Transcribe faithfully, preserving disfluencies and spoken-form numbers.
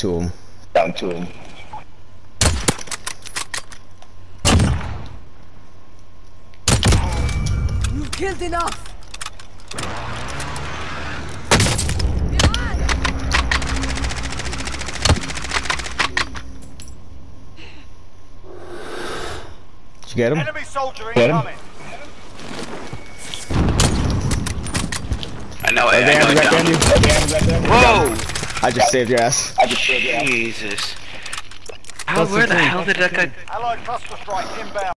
to him. Down to him. You've killed enough. Did you get him? Enemy soldier Get him? incoming. I know Are it. they I know having it. back down. on you? Whoa! I just saved your ass. I just said yeah. Jesus. How? What's Where the the thing? hell did that guy? Allied cluster strike inbound.